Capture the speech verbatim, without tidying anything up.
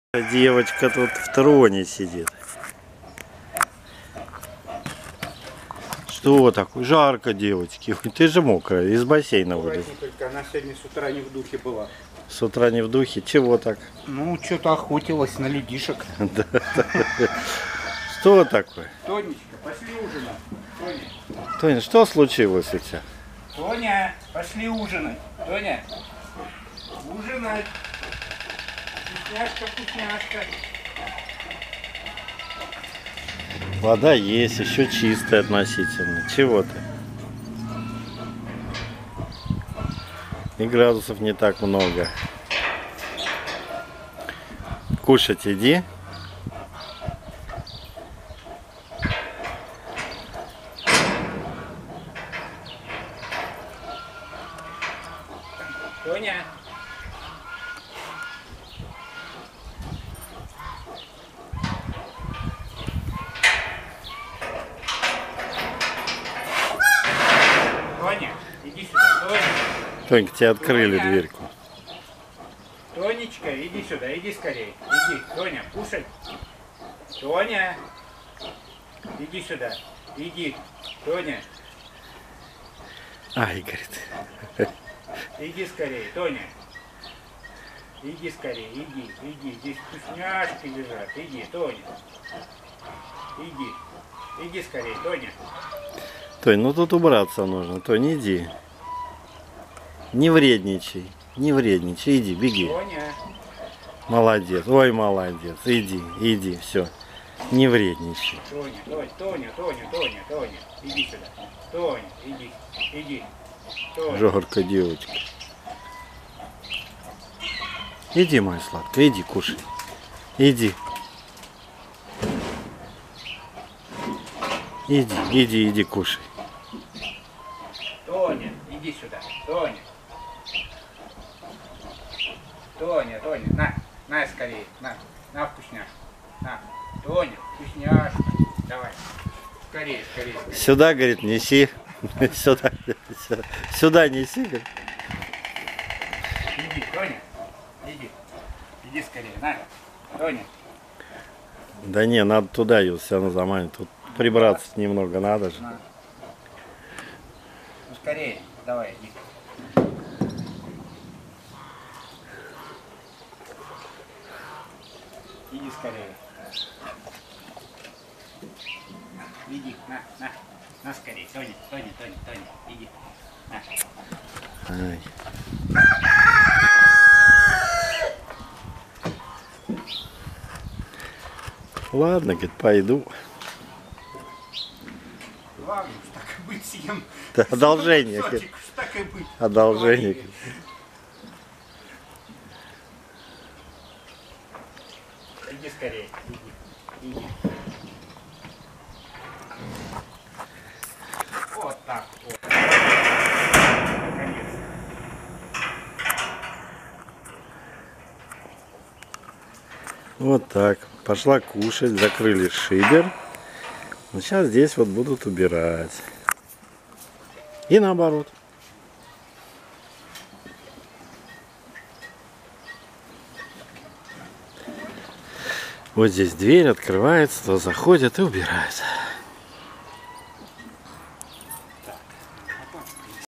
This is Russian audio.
Девочка тут в троне сидит. Что такое? Жарко, девочки. Ты же мокрая, из бассейна вылез. Она сегодня с утра не в духе была. С утра не в духе? Чего так? Ну, что-то охотилась на лягишек. Что такое? Тонечка, пошли ужинать. Тоня. Тоня, что случилось у тебя? Тоня, пошли ужинать. Тоня, ужинать. Вкусняшка, вкусняшка. Вода есть, еще чистая относительно. Чего ты? И градусов не так много. Кушать иди. Тоня. Тоня, иди сюда, Тоня. Тонька, тебе открыли Тоня. дверьку. Тонечка, иди сюда, иди скорее. Иди, Тоня, кушай. Тоня, иди сюда, иди. Тоня, Ай, говорит. иди скорее, Тоня. Иди скорее, иди, иди. Здесь вкусняшки лежат. Иди, Тоня. Иди, иди скорее, Тоня. Тонь, ну тут убраться нужно. Тонь, иди. Не вредничай. Не вредничай. Иди, беги. Тоня. Молодец. Ой, молодец. Иди, иди, все. Не вредничай. Тоня, Тоня, Тоня, Тоня, Тоня, Тоня. Иди сюда. Тоня, иди, иди. Тоня. Жарко, девочка. Иди, моя сладкая, иди, кушай. Иди. Иди, иди, иди, кушай. Тоня, иди сюда. Тоня. Тоня, Тоня, на, на скорее, на, на вкусняшку. На, Тоня, вкусняшка. Давай. Скорее, скорее, скорее. Сюда, говорит, неси. Сюда, сюда, сюда неси. Говорит. Иди, Тоня, иди. Иди скорее, на. Тоня. Да не, надо туда ее все равно заманить. Тут прибраться немного надо же. На. Ну скорее, давай, иди. Иди скорее. Иди, на, на, на скорее. Тоня, Тоня, Тоня, Тоня, иди. На. Ай. Ладно, говорит, пойду. Ладно, уж так и быть, съем. Да, одолжение. Кусочек, уж так и быть. Одолжение. Говорили. Иди скорее, иди, иди. Вот так вот. Наконец. Вот так. Пошла кушать, закрыли шибер. Сейчас здесь вот будут убирать. И наоборот. Вот здесь дверь открывается, то заходят и убирают.